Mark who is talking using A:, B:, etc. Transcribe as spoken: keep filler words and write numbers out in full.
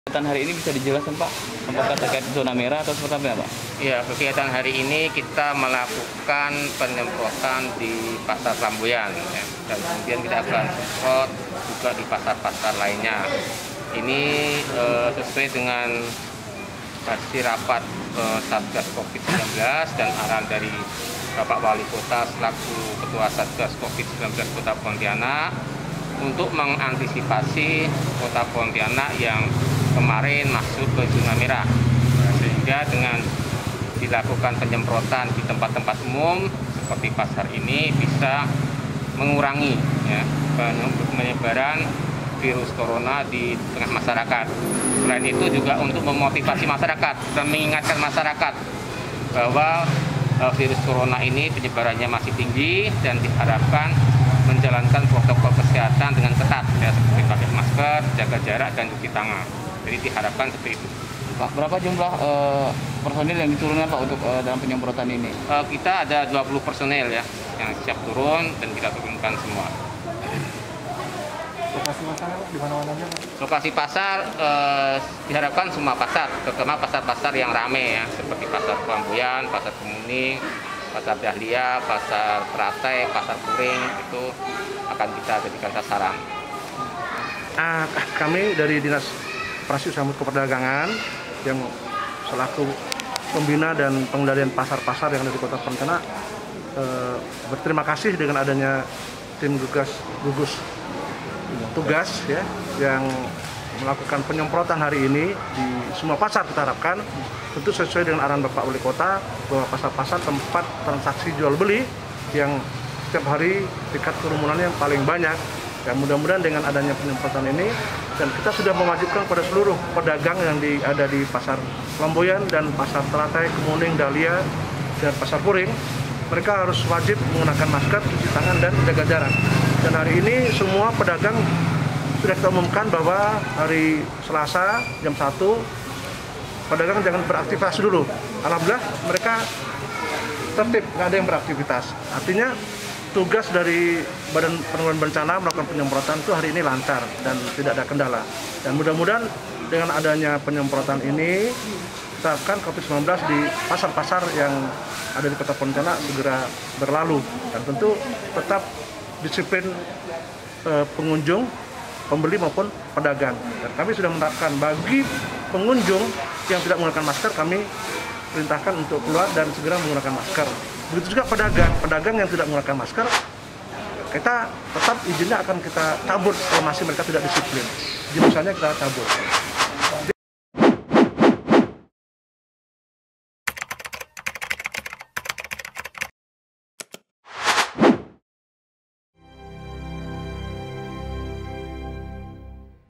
A: Kegiatan hari ini bisa dijelaskan Pak, apakah terkait zona merah atau seperti apa Pak?
B: Ya, kegiatan hari ini kita melakukan penyemprotan di Pasar Lamboyan, ya. Dan kemudian kita akan semprot juga di pasar-pasar lainnya. Ini eh, sesuai dengan hasil rapat eh, Satgas COVID sembilan belas dan arahan dari Bapak Wali Kota selaku Ketua Satgas COVID sembilan belas Kota Pontianak untuk mengantisipasi Kota Pontianak yang kemarin masuk ke zona merah, sehingga dengan dilakukan penyemprotan di tempat-tempat umum seperti pasar ini bisa mengurangi ya, penyebaran virus corona di tengah masyarakat. Selain itu juga untuk memotivasi masyarakat dan mengingatkan masyarakat bahwa uh, virus corona ini penyebarannya masih tinggi dan diharapkan menjalankan protokol kesehatan dengan ketat ya, seperti pakai masker, jaga jarak dan cuci tangan. Jadi diharapkan seperti itu.
A: Pak, berapa jumlah uh, personil yang diturunkan Pak untuk uh, dalam penyemprotan ini?
B: Uh, kita ada dua puluh personel ya yang siap turun dan kita turunkan semua.
C: Lokasi pasar di mana-mana aja Pak?
B: Lokasi pasar uh, diharapkan semua pasar, terutama pasar-pasar yang ramai ya, seperti pasar Lamboyan, pasar Kemuning, pasar Dahlia, pasar Teratai, pasar Puring, itu akan kita jadikan sasaran.
C: Ah, kami dari Dinas Operasi Usaha Keperdagangan yang selaku pembina dan pengendalian pasar-pasar yang ada di Kota Pontianak eh, berterima kasih dengan adanya tim gugus gugus tugas ya yang melakukan penyemprotan hari ini di semua pasar. Kita harapkan tentu sesuai dengan arahan Bapak Wali Kota bahwa pasar-pasar tempat transaksi jual beli yang setiap hari tingkat kerumunannya yang paling banyak. Ya, mudah-mudahan dengan adanya penyemprotan ini dan kita sudah mewajibkan pada seluruh pedagang yang di, ada di pasar Lamboyan dan pasar Teratai, Kemuning, Dahlia dan pasar Puring, mereka harus wajib menggunakan masker, cuci tangan dan jaga jarak. Dan hari ini semua pedagang sudah kita umumkan bahwa hari Selasa jam satu pedagang jangan beraktivitas dulu. Alhamdulillah mereka tertib, nggak ada yang beraktivitas. Artinya tugas dari Badan Penanggulangan Bencana melakukan penyemprotan itu hari ini lancar dan tidak ada kendala. Dan mudah-mudahan dengan adanya penyemprotan ini, kita akan COVID sembilan belas di pasar-pasar yang ada di Kota Pontianak segera berlalu. Dan tentu tetap disiplin eh, pengunjung, pembeli maupun pedagang. Dan kami sudah menerapkan bagi pengunjung yang tidak menggunakan masker, kami perintahkan untuk keluar dan segera menggunakan masker. Begitu juga pedagang, pedagang yang tidak menggunakan masker, kita tetap izinnya akan kita cabut kalau masih mereka tidak disiplin. Izin usahanya kita cabut.